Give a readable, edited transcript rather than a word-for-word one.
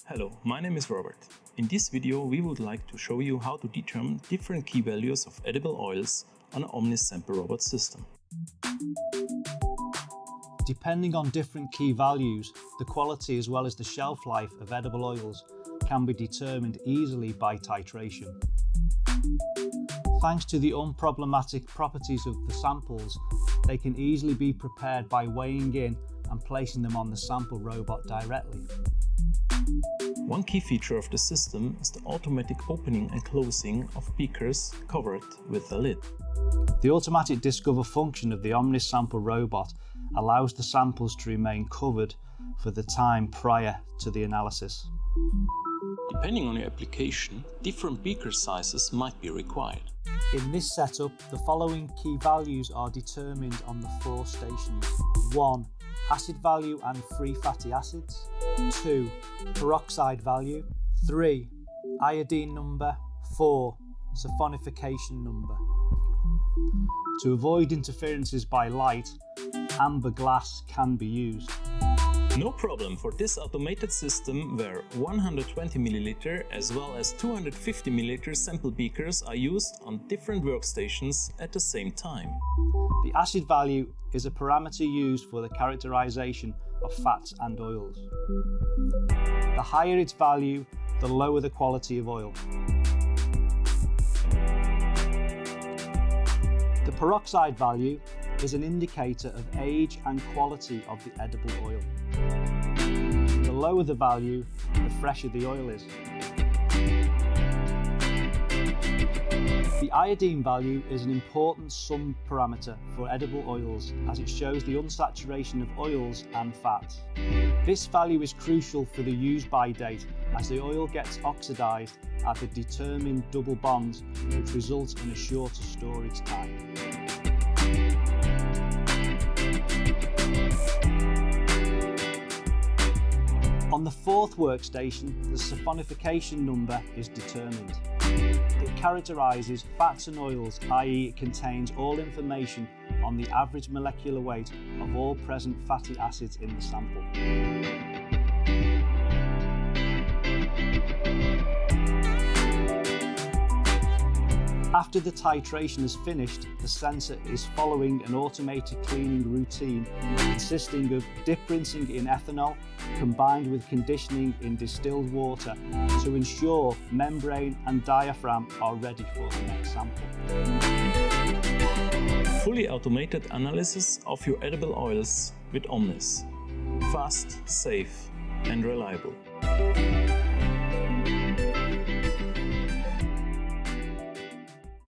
Hello, my name is Robert. In this video we would like to show you how to determine different key values of edible oils on an OMNIS sample robot system. Depending on different key values, the quality as well as the shelf life of edible oils can be determined easily by titration. Thanks to the unproblematic properties of the samples, they can easily be prepared by weighing in and placing them on the sample robot directly. One key feature of the system is the automatic opening and closing of beakers covered with a lid. The automatic discover function of the OMNIS sample robot allows the samples to remain covered for the time prior to the analysis. Depending on your application, different beaker sizes might be required. In this setup, the following key values are determined on the 4 stations. 1. Acid value and free fatty acids. 2. Peroxide value. 3. Iodine number. 4. Saponification number. To avoid interferences by light, amber glass can be used. No problem for this automated system where 120 ml as well as 250 ml sample beakers are used on different workstations at the same time. The acid value is a parameter used for the characterization of fats and oils. The higher its value, the lower the quality of oil. The peroxide value is an indicator of age and quality of the edible oil. The lower the value, the fresher the oil is. The iodine value is an important sum parameter for edible oils as it shows the unsaturation of oils and fats. This value is crucial for the use by date as the oil gets oxidized at the determined double bonds, which results in a shorter storage time. On the 4th workstation, the saponification number is determined. It characterises fats and oils, i.e. it contains all information on the average molecular weight of all present fatty acids in the sample. After the titration is finished, the sensor is following an automated cleaning routine consisting of dip rinsing in ethanol combined with conditioning in distilled water to ensure membrane and diaphragm are ready for the next sample. Fully automated analysis of your edible oils with OMNIS. Fast, safe and reliable.